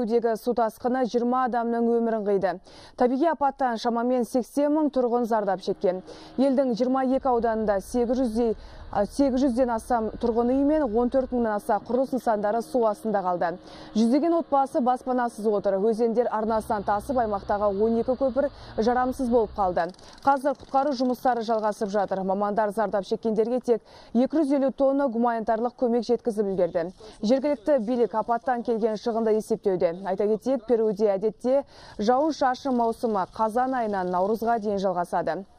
Перудегі су тасқыны 20 адамның өмірін қиды. Табиғи апаттан шамамен 80 мың тұрғын зардап шеккен. Елдің 22 ауданында 800-ден астам тұрғын үй мен 14 мыңнан аса құрылыс нысандары су астында қалды. Жүздеген отбасы баспанасыз отыр. Өзендер арнасынан тасып, аймақтағы 12 көпір жарамсыз болып қалды. Қазір құтқару жұмыстары жалғасып жатыр. Мамандар зардап шеккендерге тек 250 тонна гуманитарлық көмек жеткізіп үлгерді. Жергілікті билік апаттан келген шығынды есептеуде. Айта кетейік, Перуде әдетте жауын-шашын маусымы қазан айынан наурызға дейін жалғасады.